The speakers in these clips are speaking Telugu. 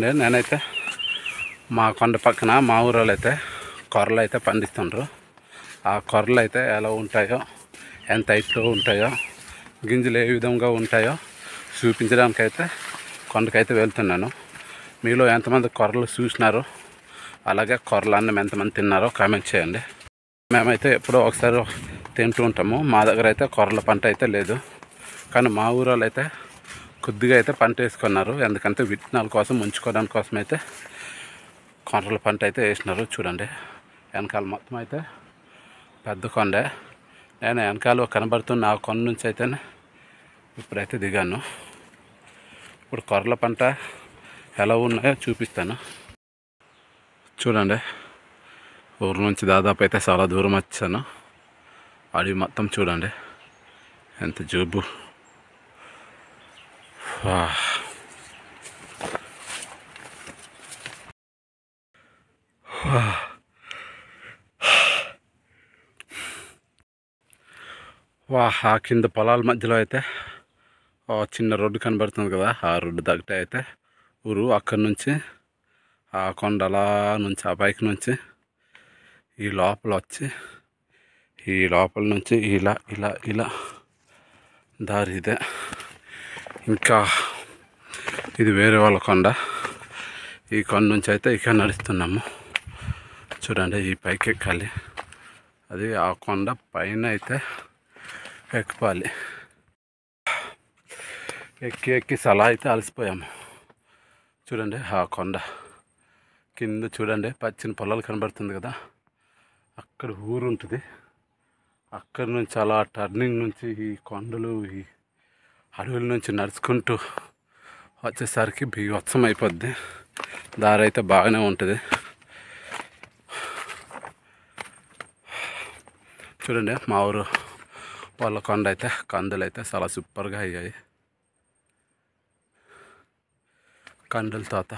చూడండి, నేనైతే మా కొండ పక్కన మా ఊరోళ్ళు అయితే కొర్రలు అయితే పండిస్తుండ్రు. ఆ కొర్రలు అయితే ఎలా ఉంటాయో, ఎంత హైట్లో ఉంటాయో, గింజలు ఏ విధంగా ఉంటాయో చూపించడానికైతే కొండకైతే వెళ్తున్నాను. మీలో ఎంతమంది కొర్రలు చూసినారో, అలాగే కొర్రలు అన్నం ఎంతమంది తిన్నారో కామెంట్ చేయండి. మేమైతే ఎప్పుడో ఒకసారి తింటూ ఉంటాము. మా దగ్గర అయితే కొర్రల పంట అయితే లేదు, కానీ మా ఊరోళ్ళు అయితే కొద్దిగా అయితే పంట వేసుకున్నారు. ఎందుకంటే విత్తనాల కోసం ఉంచుకోవడానికి కోసం అయితే కొర్రల పంట అయితే వేసినారు. చూడండి, వెనకాల మొత్తం అయితే పెద్ద కొండే. నేను వెనకాల కనబడుతున్న ఆ కొండ నుంచి అయితే ఇప్పుడైతే దిగాను. ఇప్పుడు కొర్రల పంట ఎలా ఉన్నాయో చూపిస్తాను. చూడండి, ఊరు నుంచి దాదాపు అయితే చాలా దూరం వచ్చాను. అడవి మొత్తం చూడండి ఎంత జూబు. ఆ కింద పొలాల మధ్యలో అయితే చిన్న రోడ్డు కనబడుతుంది కదా, ఆ రోడ్డు దగ్గర అయితే ఊరు. అక్కడి నుంచి ఆ కొండలా నుంచి ఆ పైకి నుంచి ఈ లోపల వచ్చి ఈ లోపల నుంచి ఇలా ఇలా ఇలా దారి ఇదే. ఇంకా ఇది వేరే వాళ్ళ కొండ. ఈ కొండ నుంచి అయితే ఇక్కడ నడుస్తున్నాము. చూడండి, ఈ పైకి ఎక్కాలి. అది ఆ కొండ పైన అయితే ఎక్కాలి. ఎక్కి ఎక్కి సలా అయితే అలసిపోయాము. చూడండి, ఆ కొండ కింద చూడండి పచ్చని పొలాలు కనబడుతుంది కదా, అక్కడ ఊరు ఉంటుంది. అక్కడి నుంచి అలా టర్నింగ్ నుంచి ఈ కొండలు ఈ అడవుల నుంచి నడుచుకుంటూ వచ్చేసరికి బీభత్సం అయిపోద్ది. దారి అయితే బాగానే ఉంటుంది. చూడండి, మా ఊరు వాళ్ళ కొండ అయితే కందులు అయితే చాలా సూపర్గా అయ్యాయి. కందుల తోట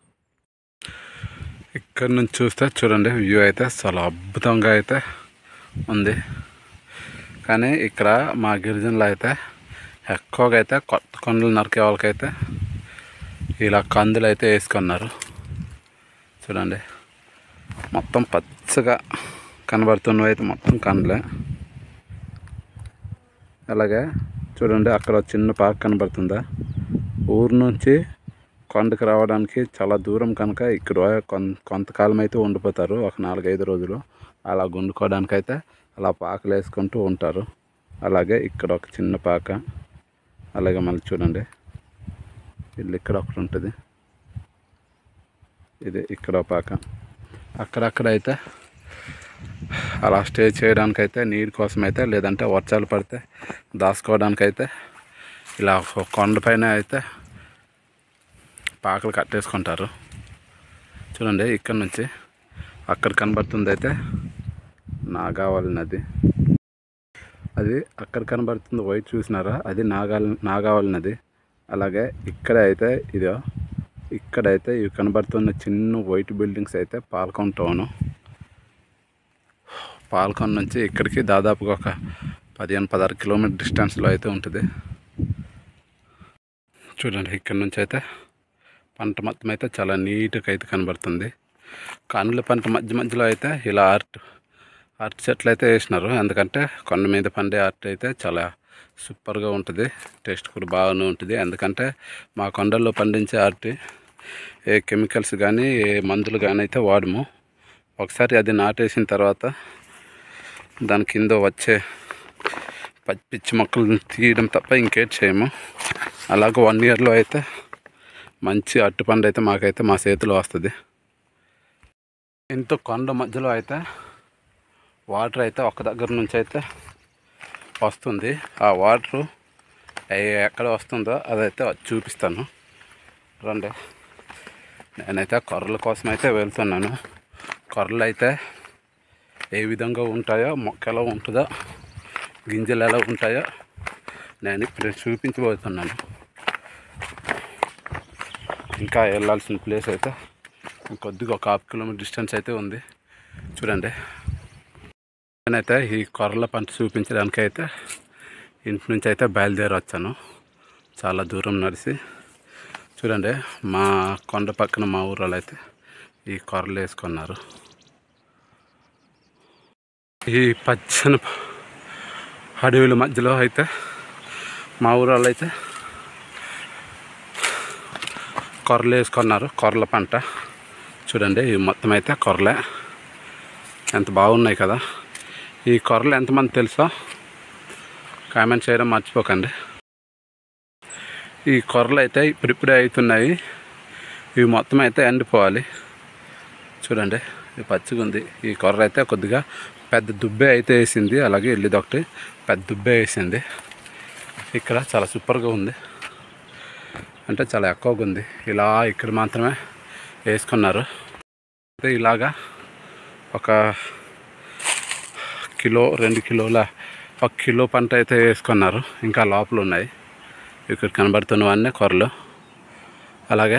ఇక్కడ నుంచి చూస్తే చూడండి, వ్యూ అయితే చాలా అద్భుతంగా అయితే ఉంది. కానీ ఇక్కడ మా గిరిజనులు అయితే ఎక్కువగా అయితే కొత్త కొండలు నరికే వాళ్ళకైతే ఇలా కందులు అయితే వేసుకున్నారు. చూడండి, మొత్తం పచ్చగా కనబడుతున్నవి అయితే మొత్తం కందులే. అలాగే చూడండి, అక్కడ చిన్న పాక కనబడుతుందా, ఊరు నుంచి కొండకు రావడానికి చాలా దూరం కనుక ఇక్కడ కొంతకాలం అయితే ఉండిపోతారు, ఒక 4-5 రోజులు. అలా గుండుకోవడానికి అయితే అలా పాకలు వేసుకుంటూ ఉంటారు. అలాగే ఇక్కడ ఒక చిన్న పాక, అలాగే మళ్ళీ చూడండి ఇల్లు ఇక్కడ ఒకటి ఉంటుంది, ఇది ఇక్కడ పాక. అక్కడక్కడ అయితే అలా స్టే చేయడానికైతే నీరు కోసం అయితే, లేదంటే వర్షాలు పడితే దాచుకోవడానికైతే ఇలా కొండపైన అయితే పాకలు కట్టేసుకుంటారు. చూడండి, ఇక్కడ నుంచి అక్కడ కనబడుతుంది అయితే నాగావళి నది. అది అక్కడ కనబడుతుంది వైట్ చూసినారా, అది నాగావళి నది. అలాగే ఇక్కడైతే ఇవి కనబడుతున్న చిన్న వైట్ బిల్డింగ్స్ అయితే పాల్కొండ టౌను. పాల్కొండ నుంచి ఇక్కడికి దాదాపుగా ఒక 15-16 కిలోమీటర్ డిస్టెన్స్లో అయితే ఉంటుంది. చూడండి, ఇక్కడ నుంచి అయితే పంట మొత్తం అయితే చాలా నీట్గా అయితే కనబడుతుంది. కందుల పంట మధ్యలో అయితే ఇలా అరటి చెట్లు అయితే వేసినారు. ఎందుకంటే కొండ మీద పండే అరటి అయితే చాలా సూపర్గా ఉంటుంది, టేస్ట్ కూడా బాగానే ఉంటుంది. ఎందుకంటే మా కొండల్లో పండించే అరటి ఏ కెమికల్స్ కానీ ఏ మందులు కానీ అయితే వాడము. ఒకసారి అది నాటేసిన తర్వాత దాని కింద వచ్చే పిచ్చి మొక్కలు తీయడం తప్ప ఇంకేట్ చేయము. అలాగే 1 ఇయర్లో అయితే మంచి అరటి పండు అయితే మాకైతే మా చేతిలో వస్తుంది. ఇంత కొండ మధ్యలో అయితే వాటర్ అయితే ఒక దగ్గర నుంచి అయితే వస్తుంది. ఆ వాటరు ఎక్కడ వస్తుందో అదైతే చూపిస్తాను రండి. నేనైతే కొర్రల కోసం అయితే వెళ్తున్నాను. కొర్రలు అయితే ఏ విధంగా ఉంటాయో, మొక్క ఎలా ఉంటుందో, గింజలు ఎలా ఉంటాయో నేను ఇప్పుడు చూపించబోతున్నాను. ఇంకా వెళ్ళాల్సిన ప్లేస్ అయితే కొద్దిగా ఒక 1/2 కిలోమీటర్ డిస్టెన్స్ అయితే ఉంది. చూడండి, నేనైతే ఈ కొర్రల పంట చూపించడానికి అయితే ఇంటి నుంచి అయితే బయలుదేరి వచ్చాను, చాలా దూరం నడిచి. చూడండి మా కొండ పక్కన మా ఊరోళ్ళు అయితే ఈ కొర్రలు వేసుకున్నారు. ఈ పచ్చని అడవుల మధ్యలో అయితే మా ఊరోళ్ళు అయితే కొర్రలు వేసుకున్నారు. కొర్రల పంట చూడండి, ఇవి మొత్తం అయితే కొర్రలే. ఎంత బాగున్నాయి కదా. ఈ కొర్రలు ఎంతమంది తెలుసో కామెంట్ చేయడం మర్చిపోకండి. ఈ కొర్రలు అయితే ఇప్పుడిప్పుడే అవుతున్నాయి. ఇవి మొత్తం అయితే ఎండిపోవాలి. చూడండి ఇది పచ్చిగా ఉంది. ఈ కొర్ర అయితే కొద్దిగా పెద్ద దుబ్బే అయితే వేసింది, అలాగే ఇల్లుదొకటి పెద్ద దుబ్బే వేసింది. ఇక్కడ చాలా సూపర్గా ఉంది, అంటే చాలా ఎక్కువగా ఉంది. ఇలా ఇక్కడ మాత్రమే వేసుకున్నారు. అయితే ఇలాగా ఒక కిలో 2 కిలోల 1 కిలో పంట అయితే వేసుకున్నారు. ఇంకా లోపల ఉన్నాయి ఇక్కడ కనబడుతున్నవన్నీ కొర్రలు. అలాగే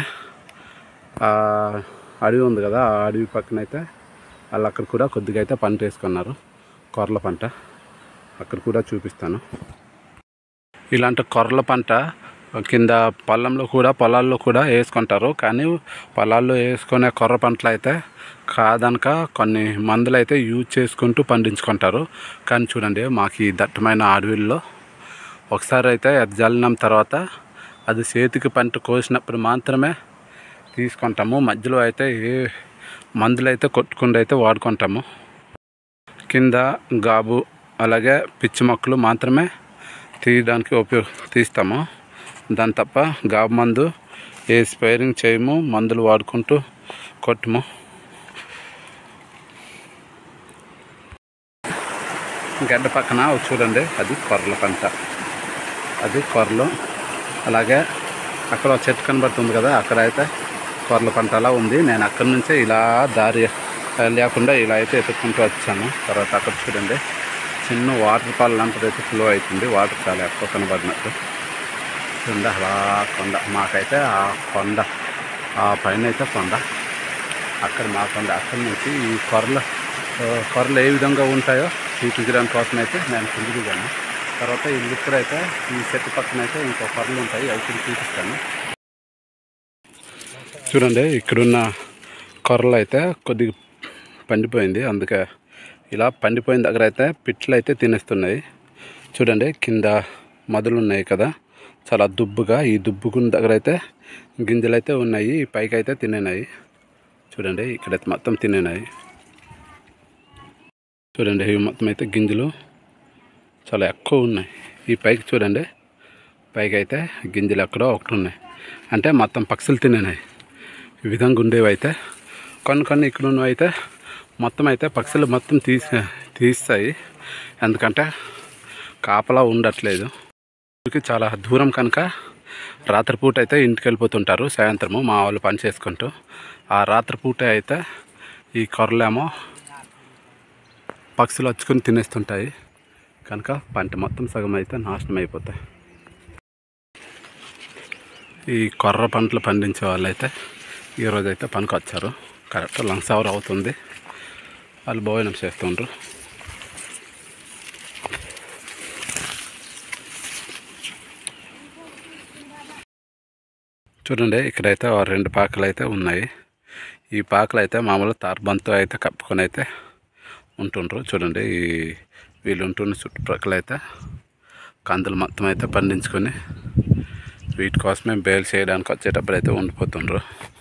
అడవి ఉంది కదా, ఆ అడవి పక్కన అయితే వాళ్ళు అక్కడ కూడా కొద్దిగా అయితే పంట వేసుకున్నారు, కొర్రల పంట. అక్కడ కూడా చూపిస్తాను. ఇలాంటి కొర్రల పంట కింద పొలాల్లో కూడా వేసుకుంటారు. కానీ పొలాల్లో వేసుకునే కొర్ర పంటలు అయితే కాదనక కొన్ని మందులు అయితే యూజ్ చేసుకుంటూ పండించుకుంటారు. కానీ చూడండి మాకు ఈ దట్టమైన అడవుల్లో ఒకసారి అయితే అది జల్లిన తర్వాత అది చేతికి పంట కోసినప్పుడు మాత్రమే తీసుకుంటాము. మధ్యలో అయితే ఏ మందులు అయితే కొట్టుకుండా అయితే వాడుకుంటాము. కింద గాబు అలాగే పిచ్చి మొక్కలు మాత్రమే తీయడానికి తీస్తాము. దాని తప్ప గాబు మందు ఏ స్ప్రేయింగ్ చేయము, మందులు వాడుకుంటూ కొట్టము. గడ్డ పక్కన చూడండి అది కొర్రల పంట, అది కొర్రలు. అలాగే అక్కడ ఒక చెట్టు కనబడుతుంది కదా, అక్కడ అయితే కొర్రల పంట అలా ఉంది. నేను అక్కడి నుంచే ఇలా దారి లేకుండా ఇలా అయితే ఎత్తుక్కుంటూ వచ్చాను. తర్వాత అక్కడ చూడండి చిన్న వాటర్ ఫాల్ లాంటిది అయితే ఫ్లో అవుతుంది. వాటర్ చాలా ఎక్కువ కనబడినట్టు చూడండి. అలా కొండ, మాకైతే ఆ కొండ ఆ పైన అయితే కొండ, అక్కడ మా కొండ. అక్కడి నుంచి ఈ కొర్రలు ఏ విధంగా ఉంటాయో చూపించడానికి కోసం అయితే నేను కిందికి దిగాను. తర్వాత ఈ ఇక్కడైతే ఈ చెట్టు పక్కన అయితే ఇంకో కొర్రలు ఉంటాయి, అవి కూడా చూపిస్తాను. చూడండి ఇక్కడున్న కొర్రలు అయితే కొద్దిగా పండిపోయింది. అందుకే ఇలా పండిపోయిన దగ్గర అయితే పిట్లు అయితే తినేస్తున్నాయి. చూడండి కింద మొదలు ఉన్నాయి కదా, చాలా దుబ్బుగా. ఈ దుబ్బుకున్న దగ్గర అయితే గింజలు అయితే ఉన్నాయి, ఈ పైకి అయితే తినేనాయి. చూడండి ఇక్కడైతే మొత్తం తినేనాయి. చూడండి ఇవి మొత్తం అయితే గింజలు చాలా ఎక్కువ ఉన్నాయి. ఈ పైకి చూడండి, పైకి అయితే గింజలు ఎక్కడో ఒకటి ఉన్నాయి, అంటే మొత్తం పక్షులు తినేనాయి. ఈ విధంగా ఉండేవి అయితే కొన్ని ఇక్కడ ఉన్నవి అయితే మొత్తం అయితే పక్షులు మొత్తం తీస్తాయి. ఎందుకంటే కాపలా ఉండట్లేదు. చాలా దూరం కనుక రాత్రిపూట అయితే ఇంటికి వెళ్ళిపోతుంటారు. సాయంత్రము మా వాళ్ళు పని చేసుకుంటూ ఆ రాత్రిపూట అయితే ఈ కొర్రలేమో పక్షులు వచ్చుకొని తినేస్తుంటాయి. కనుక పంట మొత్తం సగం అయితే నాశనం అయిపోతాయి. ఈ కొర్ర పంటలు పండించే వాళ్ళు అయితే ఈరోజైతే పనికి వచ్చారు. కరెక్ట్ లంచ్ అవర్ అవుతుంది, వాళ్ళు భోజనం చేస్తుండ్రు. చూడండి ఇక్కడైతే 2 పాకలు అయితే ఉన్నాయి. ఈ పాకలు అయితే మామూలు తార్బంతో అయితే కప్పుకొని అయితే ఉంటుండ్రు. చూడండి వీళ్ళు ఉంటున్న చుట్టుప్రక్కల అయితే కందులు మొత్తం అయితే పండించుకొని వీటి కోసమే బేలు చేయడానికి వచ్చేటప్పుడు అయితే ఉండిపోతుండ్రు.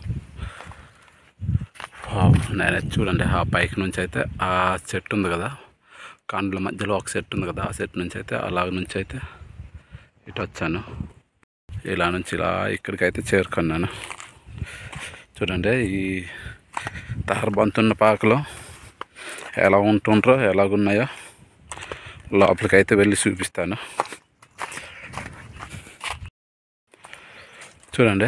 నేనైతే చూడండి ఆ పైకి నుంచి అయితే ఆ చెట్టు ఉంది కదా, కండ్ల మధ్యలో ఒక చెట్టు ఉంది కదా, ఆ చెట్టు నుంచి అయితే అలాగ నుంచి అయితే ఇటు వచ్చాను. ఇలా నుంచి ఇలా ఇక్కడికైతే చేరుకున్నాను. చూడండి ఈ తారబంతున్న పాకలో ఎలా ఉంటుండ్రో ఎలాగున్నాయో లోపలికైతే వెళ్ళి చూపిస్తాను. చూడండి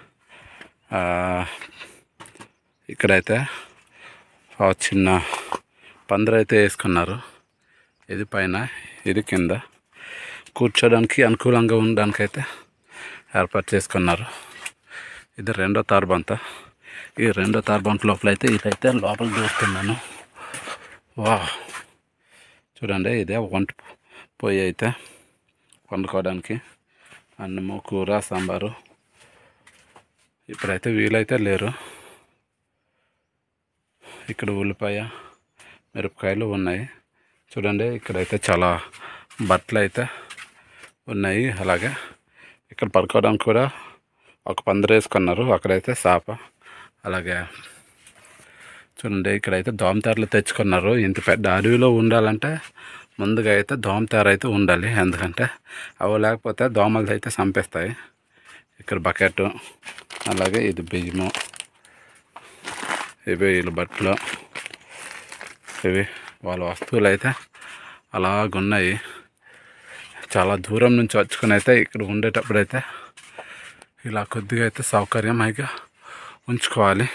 ఇక్కడైతే చిన్న పందిరి అయితే వేసుకున్నారు. ఇది పైన, ఇది కింద. కూర్చోడానికి అనుకూలంగా ఉండడానికైతే ఏర్పాటు చేసుకున్నారు. ఇది 2వ తార్బంత. ఈ 2వ తార్బంత లోపలైతే ఇదైతే లోపల దూరుతున్నాను. వా చూడండి ఇదే వంట పొయ్యి అయితే వండుకోవడానికి అన్నము, కూర, సాంబారు ఇప్పుడైతే వీలైతే లేరు. ఇక్కడ ఉల్లిపాయ మిరపకాయలు ఉన్నాయి చూడండి. ఇక్కడైతే చాలా బట్టలు అయితే ఉన్నాయి. అలాగే ఇక్కడ పడుకోవడానికి కూడా ఒక పందిరి వేసుకున్నారు. అక్కడైతే సాప. అలాగే చూడండి ఇక్కడైతే దోమతెరలు తెచ్చుకున్నారు. ఇంత పెద్ద అడవిలో ఉండాలంటే ముందుగా అయితే దోమతెర అయితే ఉండాలి. ఎందుకంటే అవి లేకపోతే దోమలు అయితే చంపేస్తాయి. ఇక్కడ బకెట్, అలాగే ఇది బియ్యము, ఇవి వీళ్ళ బట్టలు, ఇవి వాళ్ళ వస్తువులు అయితే అలాగున్నాయి. చాలా దూరం నుంచి వచ్చుకుని అయితే ఇక్కడ ఉండేటప్పుడైతే ఇలా కొద్దిగా అయితే సౌకర్యంగా ఉంచుకోవాలి.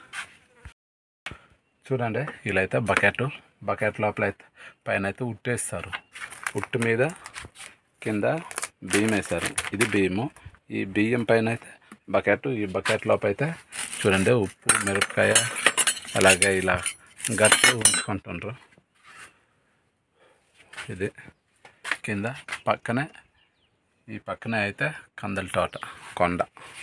చూడండి ఇలా అయితే బకెట్ లోపల అయితే పైన అయితే ఉట్టేస్తారు. ఉట్టు మీద కింద బియ్యం వేశారు. ఇది బియ్యము. ఈ బియ్యం పైన అయితే బకెట్, ఈ బకెట్ లోపల అయితే చూడండి ఉప్పు, మిరపకాయ, అలాగే ఇలా గట్టు ఉంచుకుంటుండ్రు. ఇది కింద పక్కనే, ఈ పక్కనే అయితే కందల తోట, కొండ.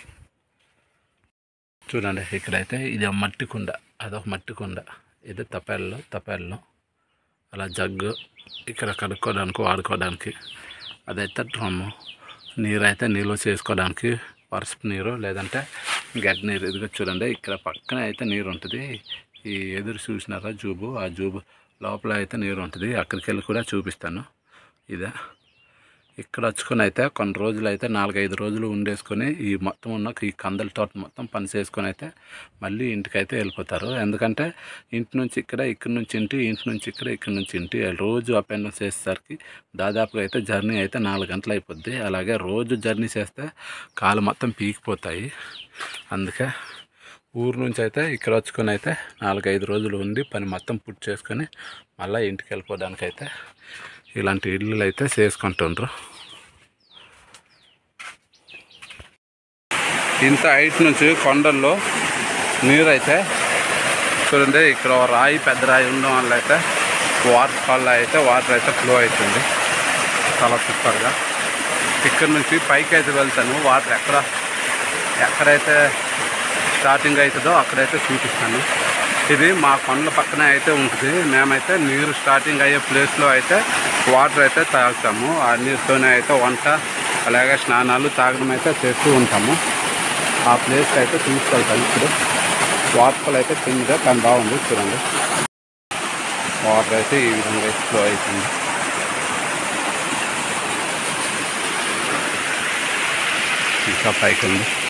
చూడండి ఇక్కడైతే ఇది మట్టి కుండ, అదొక మట్టి కుండ. ఇది తపేళ్ళు అలా జగ్గు ఇక్కడ కడుక్కోవడానికి వాడుకోవడానికి. అదైతే డ్రమ్ము, నీరు అయితే నిల్వ చేసుకోవడానికి, వర్షపు నీరు లేదంటే గడ్డి నీరు. ఇదిగో చూడండి ఇక్కడ పక్కనే అయితే నీరు ఉంటుంది. ఈ ఎదురు చూసినారా జూబు, ఆ జూబు లోపల అయితే నీరు ఉంటుంది. అక్కడికి వెళ్ళి కూడా చూపిస్తాను. ఇదే ఇక్కడ వచ్చుకొని అయితే కొన్ని రోజులు అయితే 4-5 రోజులు ఉండేసుకొని ఈ మొత్తం ఉన్న ఈ కందల తోట మొత్తం పని చేసుకొని అయితే మళ్ళీ ఇంటికైతే వెళ్ళిపోతారు. ఎందుకంటే ఇంటి నుంచి ఇక్కడ నుంచి ఇంటి నుంచి ఇక్కడ నుంచి ఇంటి రోజు అప్ అండ్ డౌన్ చేసేసరికి దాదాపుగా అయితే జర్నీ అయితే 4 గంటలు అయిపోద్ది. అలాగే రోజు జర్నీ చేస్తే కాలు మొత్తం పీకిపోతాయి. అందుకే ఊరు నుంచి అయితే ఇక్కడ వచ్చుకొని అయితే 4-5 రోజులు ఉండి పని మొత్తం పూర్తి చేసుకొని మళ్ళీ ఇంటికి వెళ్ళిపోవడానికి అయితే ఇలాంటి ఇళ్ళు అయితే చేసుకుంటుండ్రు. ఇంత హైట్ నుంచి కొండల్లో నీరు అయితే చూడండి. ఇక్కడ రాయి, పెద్ద రాయి ఉండడం వల్ల అయితే వాటర్ ఫాల్ అయితే వాటర్ అయితే ఫ్లో అవుతుంది చాలా సూపర్గా. ఇక్కడ నుంచి పైకి అయితే వెళ్తాను. వాటర్ ఎక్కడైతే స్టార్టింగ్ అవుతుందో అక్కడైతే చూపిస్తాను. ఇది మా కొండల పక్కనే అయితే ఉంటుంది. మేమైతే నీరు స్టార్టింగ్ అయ్యే ప్లేస్లో అయితే వాటర్ అయితే తాగుతాము. ఆ నీరుతోనే అయితే వంట, అలాగే స్నానాలు, తాగడం అయితే చేస్తూ ఉంటాము. ఆ ప్లేస్కి అయితే తీసుకెళ్తాను. ఇప్పుడు వాటర్ అయితే కింద కానీ బాగుంది చూడండి. వాటర్ అయితే ఈ విధంగా ఫ్లో అవుతుంది. ఇంకా పైకి ఉంది.